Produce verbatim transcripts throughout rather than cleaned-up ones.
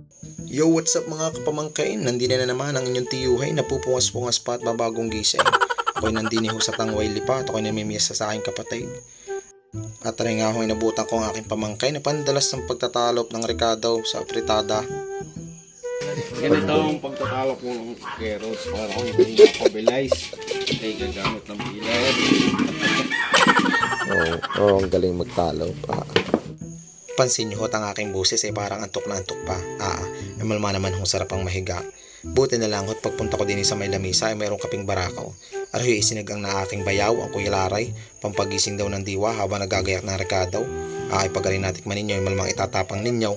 Yo, what's up mga kapamangkain? Nandito na naman ang inyong tiyuhay na pupungas-pungas pa at babagong gising. Ako'y nandini ho sa Tangway Lipa at ako'y namimiyasa sa aking kapatid. At rin nga ako'y nabutan ko ang aking pamangkay na pandalas ng pagtatalop ng rekado sa apritada. Yan ito ang pagtatalop ko ng keros para kung hindi na pabilize ay gagamit ng pilar. Oo, oh, oh, ang galing magtalop. Ah. Pansin nyo ang aking busis ay parang antok na antok pa. Ah, ay malma naman hong sarap ang mahiga. Buti na lang hot pagpunta ko din sa may lamisa ay mayroong kaping barakaw. Arahoy isinigang na aking bayaw ang Kuya Laray, pampagising daw ng diwa habang nagagayak ng rekadaw. Ah, ay pagaling natikman ninyo ay malamang itatapang ninyo.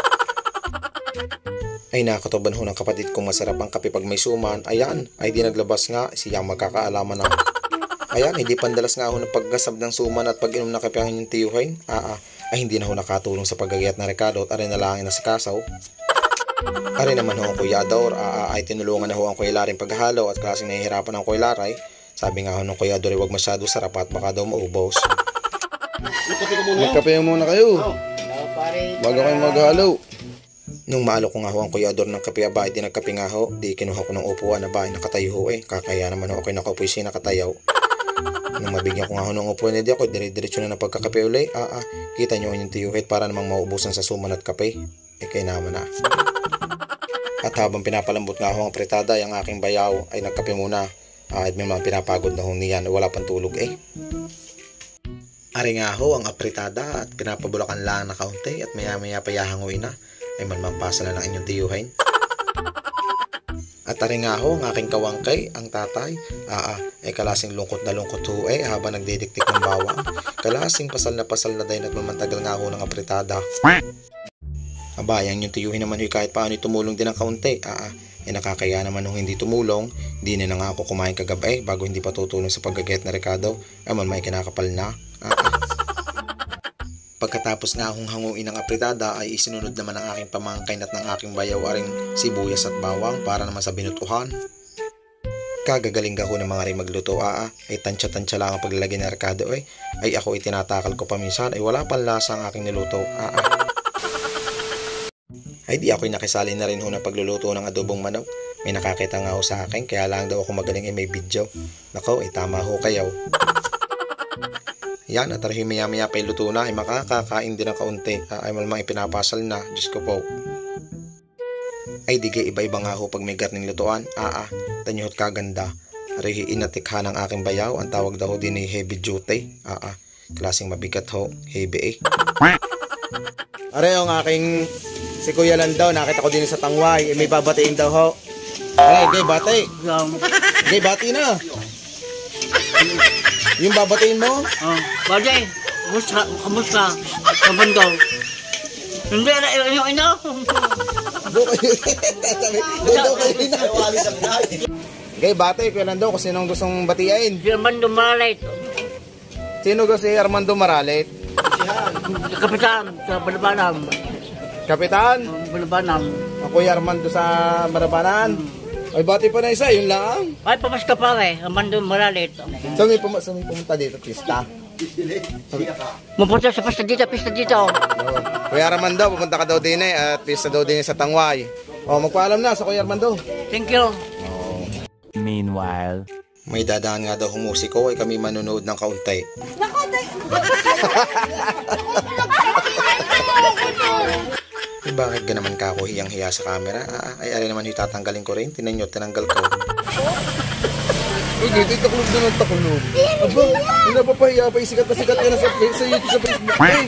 Ay nakatuban ho ng kapatid kong masarap ang kape pag may suman. Ayan, ay di naglabas nga siyang magkakaalaman na. Ayan, hindi pandalas nga ho ng paggasab ng suman at pag-inom na kape ang inyong tiyuhay. Ah, ah. Ay hindi na ho nakatulong sa paggagayat na rekado at arin na lang na si Kasaw. Arin naman ho ang Kuya Ador, aa, ay tinulungan na ho ang Kuya Laray paghalo at klaseng nahihirapan ang Kuya Laray. Sabi nga ho ng Kuya Ador, huwag masyado sarap at baka daw maubos. Magkape muna kayo bago kayo maghalo. Nung maalo ko nga ho ang Kuya Ador ng kape aba, di nagkape nga ho, di kinuha ko ng upuan na ba ay nakatayo ho eh. Kakaya naman ho ako'y nakaupoy siya nakatayaw. Nung mabigyan ko nga ho ng upuan na di ako, dire-diretso na ng pagkakape uli. Ah, ah, kita nyo yung tiyuhit para namang maubusan sa suman at kape. Eh kaya naman na. At habang pinapalambot nga ho ang apritada, yung aking bayaw ay nagkape muna. Ah, at may mga pinapagod na ho niyan, wala pang tulog eh. Ari nga ho ang apritada at pinapabulakan lang na kaunti at maya maya payahangoy na. Ay manmampasa na ng inyong tiyuhain. At ari nga ho ang aking kawangkay, ang tatay. Ah, ah, ay kalasing lungkot na lungkot ho eh habang nagdidiktik ng bawang. Kalasing pasal na pasal na din at mamantagal nga ho ng apritada. Aba, yan yung tiyuhin naman ho kahit paano tumulong din ng kaunti. Ah, ah, ay nakakaya naman ho hindi tumulong. Di na na nga ako kumain kagabi bago hindi pa tutulong sa paggagayat na rekado. Ay man may kinakapal na. Ah, ah. Pagkatapos nga akong hanguin ng apritada ay isinunod naman ang aking pamangkay at ng aking bayawaring sibuyas at bawang para naman sa binutuhan. Kagagaling ka ho ng mga rin magluto aa, ay tansya-tansya lang ang paglalagay ng rekado eh. Ay ako itinatakal ko paminsan ay wala pang lasa ang aking niluto aa. Ay di ako'y nakisali na rin ho ng pagluluto ng adobong manok. May nakakita nga ho sa akin kaya lang daw ako magaling ay may video. Nako ay tama ho kayo. Yan at arhi maya maya pa iluto na ay makakakain din ng kaunti ay malamang ipinapasal na. Diyos ko po. Ay digay iba-iba nga ho pag may garning lutuan. Aa, tanyot kaganda. Arhi inatikha ng aking bayaw. Ang tawag daw din ay heavy duty. Aa, klaseng mabigat ho. Heavy eh. Are yung aking si Kuya Landaw. Nakita ko din sa Tangway. May babatiin daw ho. Ay, gay bati. Gay bati na. Yung babatiin mo? Oh, bagay. Kamusta? Kamusta? Kabandaw. Hindi na yung ino. Do kayo. Do kayo na. Gay bati, Kuya Landaw, kung sinong gustong batiain. Si Armando Maralit. Sino gusto si Armando Maralit? Kapitan sa Balabanam. Kapitan? Balabanam. Ako yung Armando sa Balabanan. Ay bati pa na isa, yun lang. Ay, pamaska pa eh. Armando Maralit. So may, pum so, may pumunta dito, pista. Mapunta sa pista dito, pista dito. Oh. Kuya Armando, pupunta ka daw din eh, at pista daw din sa Tangway. O, oh, magpaalam na sa Kuya Armando. Thank you. Oh. Meanwhile, may dadaan nga daw hong musiko ay kami manonood ng kaunti. Eh, bakit ka naman ka ako hiyang-hiya sa camera? Ah, ay, ari naman yung tatanggalin ko rin. Tinan nyo, tinanggal ko. Uy, dito yung takulog doon ang takulog. Aba, hindi na papahiya pa. Sikat na sikat ka na sa, sa YouTube, sa Facebook. Ay!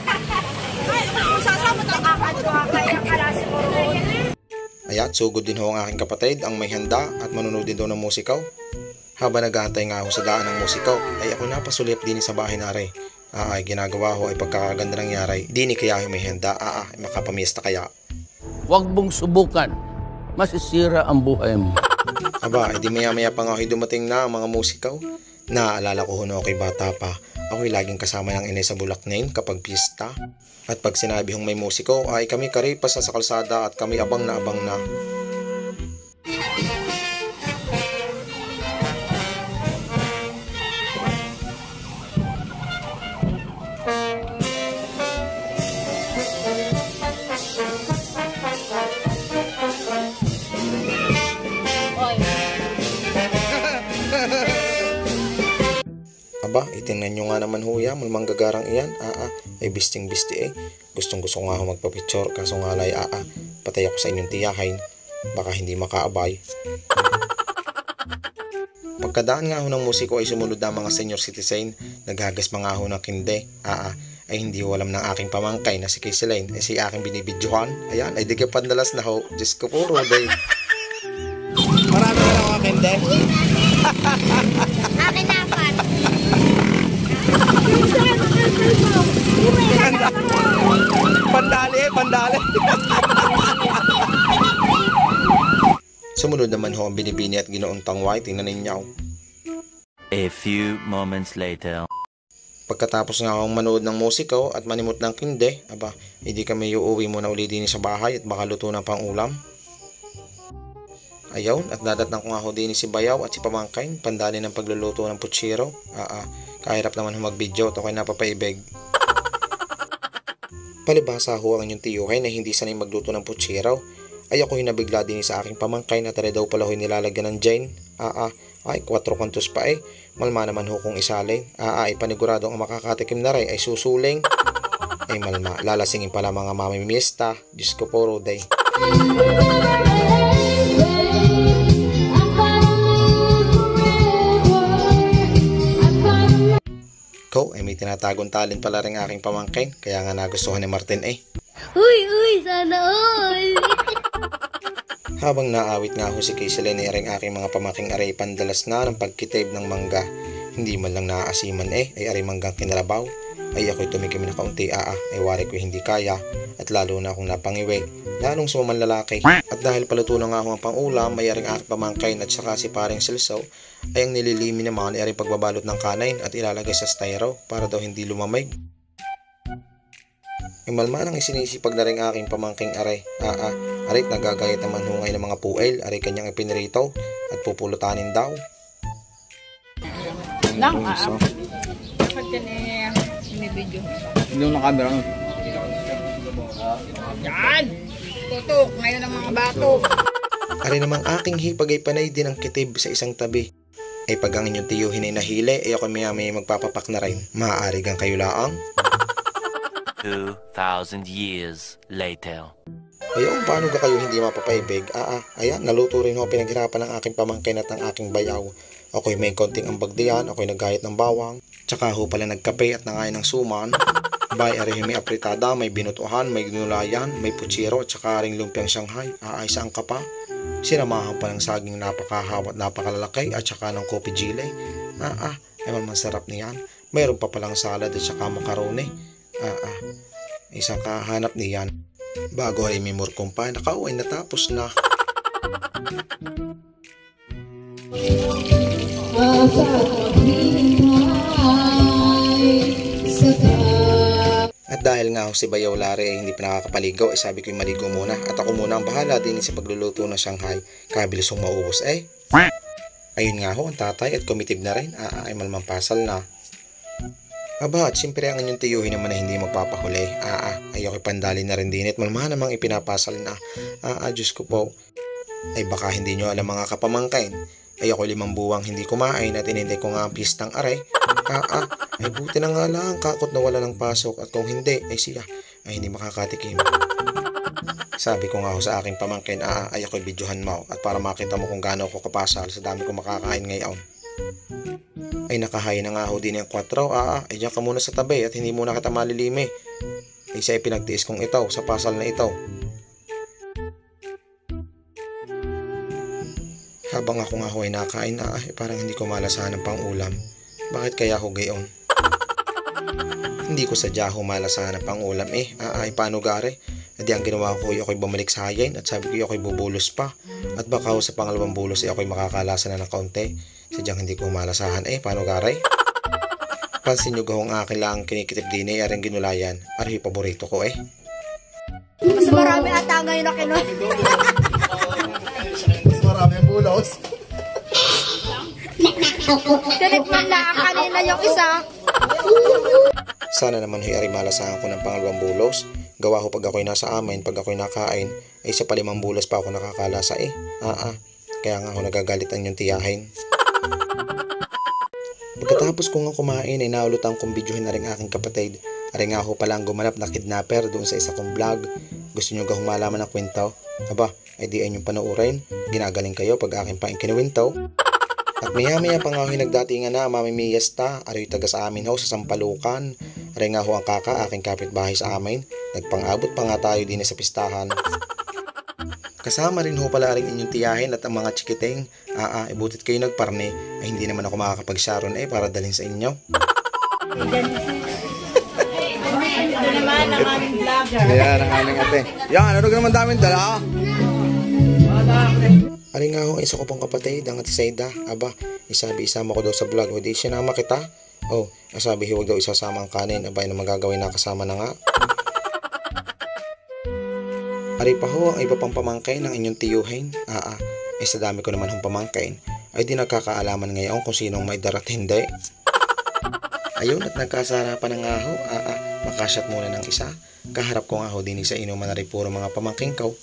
Ayan, sugod din ho ang aking kapatid, ang may handa at manonood din daw ng musikaw. Habang nag-aantay nga ako sa daan ng musikaw, ay ako napasulip din sa bahay na rin. Ah, ay ginagawa ho ay pagkakaganda ng yaray. Di ni kaya may handa, ah, ah, makapamiesta kaya. huwag mong subukan. Masisira ang buhay mo. Aba, edi maya maya pa nga dumating na ang mga musikaw. Naaalala ko ho na ako'y bata pa. Ako'y laging kasama ng inay sa Bulaknain kapag pista. At pag sinabi hong may musiko, ay kami karipas sa kalsada at kami abang na abang na. Aba, itingnan nyo nga naman ho yan, malmang gagarang iyan. Ah, ah, ay bisting bisti eh. Gustong gusto ko nga ho magpa-picture, kaso nga lay ah, ah, patay ako sa inyong tiyahin. Baka hindi makaabay. Pagkadaan nga ho ng musiko ay sumunod na mga senior citizen, naghagas mga ho ng kinde. Ah, ah, ay hindi ho alam ng aking pamangkay na si Kayseline ay si aking binibidyohan. Ayan, ay di ka pandalas na ho. Diyos ko po, Roday. Marami ka lang mga kinde. Akin na apat. Pandali, pandali. Sumunod naman ho ang binibini at ginoong tangway. Tingnan ninyo. A few moments later. Pagkatapos nga akong manood ng musiko at manimot ng kinde, aba, hindi kami uuwi muna uli din sa bahay at baka luto ng pang ulam. Ayaw, at dadatnan ko nga ho din si Bayaw at si Pamangkin, pandali ng pagluluto ng putsiro. Ah, ah, kahirap naman ho mag-video, ito kayo napapaibig. Palibasa ho ang inyong tiyuhay na hindi sanay magluto ng putsiro. Ay ako hinabigla din sa aking pamangkin na tara daw pala ho nilalagyan ng Jane. Ah, ah, ay, kwatro kantos pa eh. Malma naman ho kung isalin. Ah, ay, paniguradong ang makakatikim na rin ay susuling. Ay malma, lalasingin pala mga mamimista. Diyos ko po, Roday. Ko ay may tinatagong talent pala rin aking pamangkin, kaya nga nagustuhan ni Martin eh. Uy, uy, sana all. Habang naawit nga ho si Kayseline ay ring aking mga pamangking aray pandalas na ng pagkitib ng mangga. Hindi man lang naaasiman eh, ay aray manggang kinarabaw. Ay ako'y tumikim na kaunti aa, ay wari ko hindi kaya, at lalo na akong napangiwi, lalong sumaman lalaki. At dahil paluto na nga ako ang pangulam, ay aring aking pamangkin at saka si paring Silsaw, ay ang nililimi naman ay aring pagbabalot ng kanain at ilalagay sa styro para daw hindi lumamig. Imalman ang isinisipag na rin aking pamangking aray. Aa, aray nagagayat naman hungay ng mga puel, aray kanyang ipinirito at pupulutanin daw. Lang, ah. Dapat yan eh, sinibidyo. Hindi na camera. Yan! Tutok, ngayon ang mga batok. Aray namang aking hipag ay panay din ang kitib sa isang tabi. Ay pag ang inyong tiyuhin ay nahili, ay ako maya may magpapapak na rin. Maaari gang kayo laang. Two thousand years later. Ayaw, paano ka kayo hindi mapapaibig? Ah, ah, ayan, naluto rin ho pinaghirapan ng aking pamangkin at ng aking bayaw. Ako'y may konting ambag diyan, ako'y naggayat ng bawang. Tsaka ho pala nagkape at nangain ng suman. Bay, ari may apritada, may binutuhan, may ginulayan, may putsiro at saka ring lumpiang Shanghai. Ah, ay saan ka pa? Sinamahan pa ng saging napakahawat, napakalalaki at saka ng kopi jile. Ah, ah, ay masarap niyan. Mayroon pa palang salad at saka makarone. Ah, ah, isang kahanap niyan. Bago ay may murkong pa, nakauwi natapos na. At dahil nga ho si Bayaw Lare ay hindi pa nakakapaligo, ay sabi ko yung maligo muna. At ako muna ang bahala din sa pagluluto ng Shanghai. Kabilis kong maubos eh. Ayun nga ho, ang tatay at komitib na rin. Ah, ay malamang pasal na. Aba, at siyempre ang inyong tiyuhin naman na hindi magpapahuli. Ah, ah, ay ako'y pandali na rin din at malmahan namang ipinapasal na. Ah, ah, Diyos ko po. Ay baka hindi nyo alam mga kapamangkain. Ay ako'y limang buwang hindi kumain at inintay ko nga ang pistang aray. Ah, ah, ay buti na nga lang kakot na wala ng pasok at kung hindi, ay siya ay hindi makakatikim. Sabi ko nga ho sa aking pamangkin, ah, ah, ay ako'y videohan mo at para makita mo kung gaano ako kapasal sa dami ko makakain ngayon. Ay nakahain na nga ho din yung kwatro. Ah, ah, ay diyan ka muna sa tabi at hindi muna kita malilimi. Ay siya ay pinagtiis kong ito sa pasal na ito. Habang ako nga ho ay nakain, ah, ay parang hindi ko malasahan ng pang-ulam. Bakit kaya ho gayon? Hindi ko sadya ho malasahan ng pang-ulam eh. Ah, ay paano gare? Hindi ang ginawa ko ay ako'y bumalik sa hayin at sabi ko ako'y bubulos pa. At baka ho sa pangalawang bulos ay ako'y makakalasa na ng kaunti. Sadyang hindi ko malasahan eh. Paano garay? Pansin nyo gahong akin lang kinikitip din eh. Aring ginulayan. Aray paborito ko eh. Mas marami ata ngayon na kinuha. Mas marami ang bulos. Tinikman na kanina yung isa. Sana naman huy aring malasahan ko ng pangalawang bulos. Gawa ko pag ako'y nasa amin, pag ako'y nakain, ay sa palimang bulos pa ako nakakalasa eh. Ah, ah. Kaya nga ako nagagalit ang yung tiyahin. Pagkatapos ko nga kumain ay naulutan kong videohin na rin aking kapatid. Ari nga ho palang gumanap na kidnapper doon sa isa kong vlog. Gusto nyo gahong malaman ng kwento? Aba, ay di ay nyong panoorin. Ginagaling kayo pag aking pa kinuwintaw. At maya maya pa nga ho nagdatingan na mamimiyas ta. Ari taga sa amin ho sa Sampalukan. Ari nga ho ang kaka aking kapitbahay sa amin. Nagpang-abot pa nga tayo din sa pistahan. Kasama rin ho pala rin inyong tiyahin at ang mga chikiting. Aa, ibutit kayo nagparne. Ay hindi naman ako makakapag-sharon eh para dalhin sa inyo. Ito naman ang aming vlogger. Ayan ang aming ate. Yan, ano naman daming dala? Ari nga ho, isa ko pong kapatid, ang ati Saida. Aba, isabi isama ko daw sa vlog. O di sinama kita. Oh, sabi huwag daw isasama ang kanin. Aba, na magagawin na kasama na nga. Ari pa ho, ang iba pang pamangkin ng inyong tiyuhin. Aa, ay sa dami ko naman hong pamangkin. Ay di nagkakaalaman ngayon kung sinong may darat hindi. Ayun, at nagkasarapan na nga ho. Aa, makasyat muna ng isa. Kaharap ko nga ho din sa inuman na rin puro mga pamangking ko.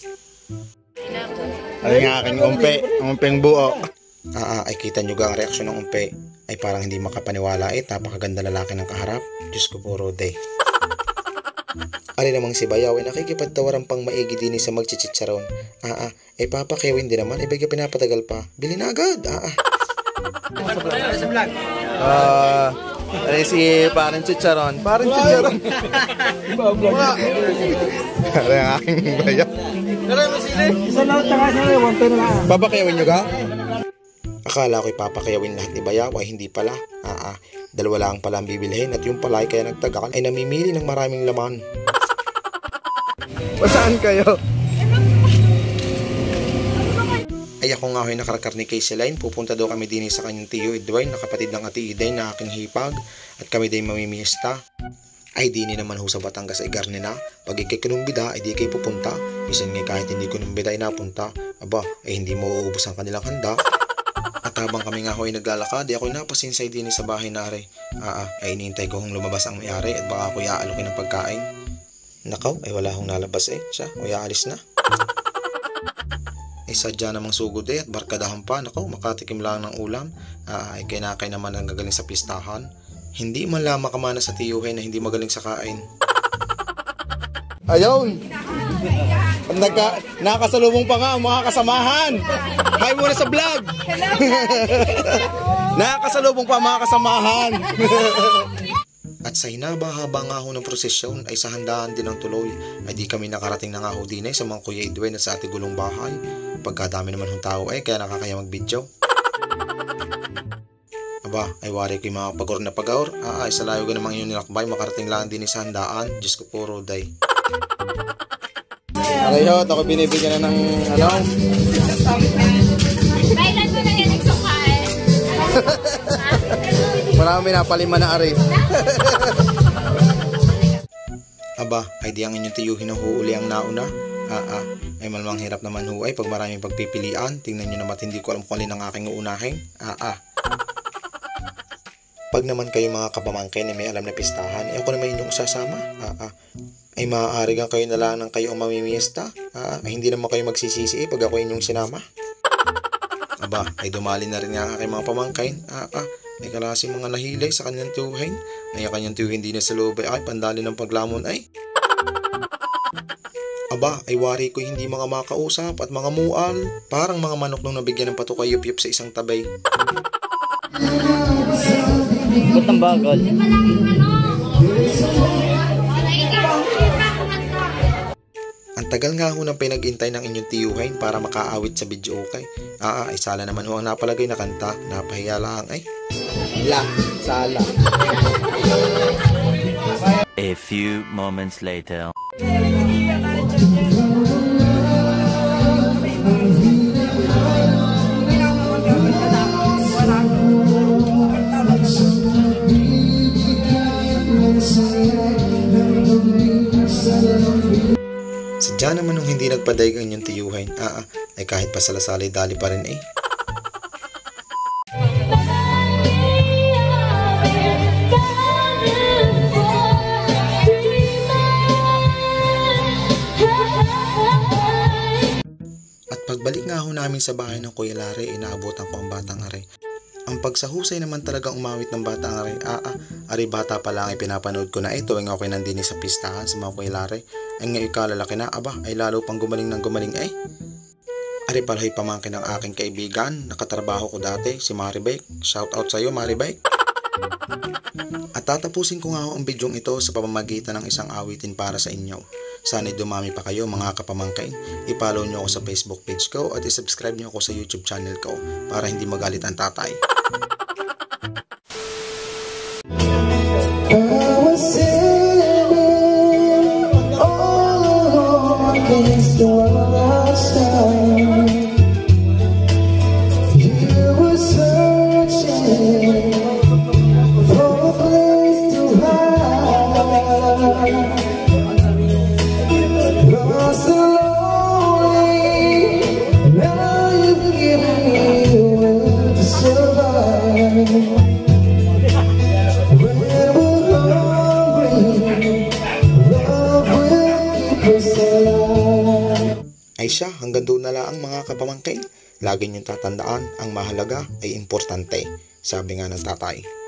Ay nga aking umpe, ang umpeng buo. Aa, ay kita nyo ga ang reaksyon ng umpe. Ay parang hindi makapaniwala eh, napakaganda lalaki ng kaharap. Diyos ko po, Rode. Ari namang si Bayaw ay nakikipagtawaran pang maigi din sa magchichitsaron. Aa, ay papakewin din naman, ay bigla pinapatagal pa. Bili na agad, aa. Ah, uh, si Parang Chicharon. Parang Chicharon. Ari ang aking Bayaw. Papakewin nyo ga? Akala ko'y papakayawin lahat ni Bayaw ay hindi pala. Aa, dalawa lang pala ang bibilhin at yung pala ay kaya nagtagal ay namimili ng maraming laman. Saan kayo? Ay ako nga ho'y nakarakarni kay Celine. Pupunta daw kami din sa kanyang tiyo Edwin na kapatid ng ati Iday na aking hipag. At kami din mamimiyesta. Ay di ni naman ho sa Batangas ay garni na. Pag ikay kinumbida ay di kayo pupunta. Misan nga kahit hindi kinumbida ay napunta. Aba ay hindi mo uubos ang kanilang handa. At habang kami nga ho'y naglalakad ay ako'y napasinsay din sa bahay na ari. Aa ay inintay ko hong lumabas ang may-ari at baka ako'y aalokin ng pagkain. Nakaw ay wala hong nalabas eh. Siya o aalis na. Ay sadya namang sugod eh at barkadahan pa. Nakaw makatikim lang ng ulam. Aa ay kinakay naman ang gagaling sa pistahan. Hindi man lang makamana sa tiyuhin na hindi magaling sa kain. Ayun! Nagka, nakasalubong pa nga ang mga kasamahan! Hi muna sa vlog! Nakasalubong pa ang mga kasamahan! At sa hinaba-haba nga ho ng prosesyon ay sa handaan din ang tuloy ay di kami nakarating na nga ho din ay sa mga Kuya Edwin at sa ati gulong bahay. Pagkadami naman hong tao ay kaya nakakaya mag-video. Aba, ay wari ko yung mga pagor na pagor. Ah, ay sa layo ka namang yun nilakbay, makarating lang din sa handaan. Diyos ko po, Roday. Arayot, ako binibigyan na ng ano? Kailan mo na yan nagsukay? Marami na palima na ari. Aba, ay di ang inyong tiyuhin na huuli ang nauna. Ah, ah, ay malamang hirap naman ho ay pag maraming pagpipilian. Tingnan nyo naman hindi ko alam kung alin ang aking uunahin. Ah, ah. Pag naman kayo mga kapamangkin ay may alam na pistahan, ay ako naman inyong sasama. Ah, ah. Ay maaari kang kayo na lang ng kayo ang mamimiesta. Ah, ay hindi naman kayo magsisisi eh, pag ako inyong sinama. Aba, ay dumali na rin nga ang aking mga pamangkin. Ah, ah. Ay kalasing mga nahilay sa kanyang tiyuhin. Ay ang kanyang tiyuhin din na sa loob ay pandali ng paglamon ay. Aba, ay wari ko hindi mga makausap at mga mual. Parang mga manok nung nabigyan ng patukay yup-yup sa isang tabay. Ba't ang bagal? Ang tagal nga ho ng pinag-intay ng inyong tiyuhin para makaawit sa video okay. Ah, ay sala naman ho ang napalagay na kanta. Napahiya lang ay. La, sala. A few moments later. Sadya naman nung hindi nagpadaig ang inyong tiyuhin. Ah, ah, ay kahit pa salasalay dali pa rin eh. At pagbalik nga ho namin sa bahay ng Kuya Larry, inaabutan ko ang batang are. Ang pagsahusay naman talagang umawit ng bata ang ari, ah, ah, ari bata pa lang ay pinapanood ko na ito, ay ako'y nandini sa pistahan sa mga kuilare, ay ngayon kalalaki na, aba, ay lalo pang gumaling ng gumaling ay. Ari pala'y pamangkin ng aking kaibigan, nakatrabaho ko dati, si Maribek. Shout out sa iyo, Maribek. At tatapusin ko nga ang bidyong ito sa pamamagitan ng isang awitin para sa inyo. Sana'y dumami pa kayo mga kapamangkin. I-follow nyo ako sa Facebook page ko at i-subscribe nyo ako sa YouTube channel ko para hindi magalit ang tatay. Ay siya, hanggang doon na lang mga kapamangkin. Lagi niyong tatandaan, ang mahalaga ay importante. Sabi nga ng tatay.